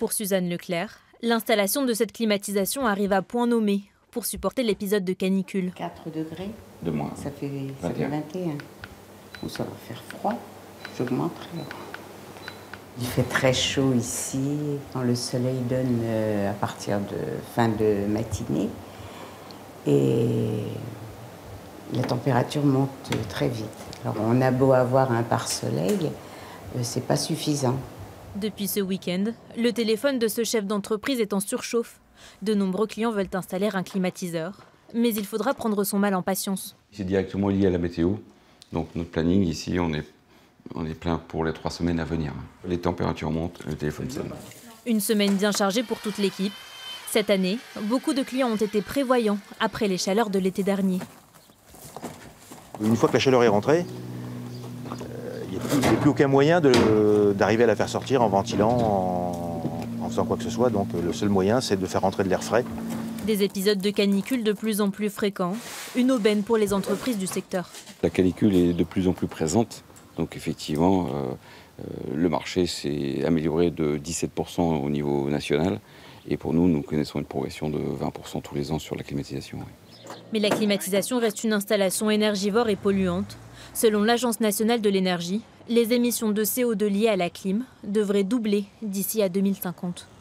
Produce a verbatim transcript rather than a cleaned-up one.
Pour Suzanne Leclerc, l'installation de cette climatisation arrive à point nommé pour supporter l'épisode de canicule. quatre degrés De moins. Ça fait, ça fait vingt et un. Ou ça va faire froid, j'augmenterai. Il fait très chaud ici, quand le soleil donne euh, à partir de fin de matinée. Et la température monte très vite. Alors on a beau avoir un pare-soleil, euh, c'est pas suffisant. Depuis ce week-end, le téléphone de ce chef d'entreprise est en surchauffe. De nombreux clients veulent installer un climatiseur, mais il faudra prendre son mal en patience. C'est directement lié à la météo. Donc notre planning ici, on est, on est plein pour les trois semaines à venir. Les températures montent, le téléphone sonne. Une semaine bien chargée pour toute l'équipe. Cette année, beaucoup de clients ont été prévoyants après les chaleurs de l'été dernier. Une fois que la chaleur est rentrée, il n'y a plus aucun moyen d'arriver à la faire sortir en ventilant, en, en faisant quoi que ce soit. Donc le seul moyen, c'est de faire rentrer de l'air frais. Des épisodes de canicule de plus en plus fréquents, une aubaine pour les entreprises du secteur. La canicule est de plus en plus présente, donc effectivement, euh, euh, le marché s'est amélioré de dix-sept pour cent au niveau national. Et pour nous, nous connaissons une progression de vingt pour cent tous les ans sur la climatisation. Oui. Mais la climatisation reste une installation énergivore et polluante. Selon l'Agence nationale de l'énergie, les émissions de C O deux liées à la clim devraient doubler d'ici à deux mille cinquante.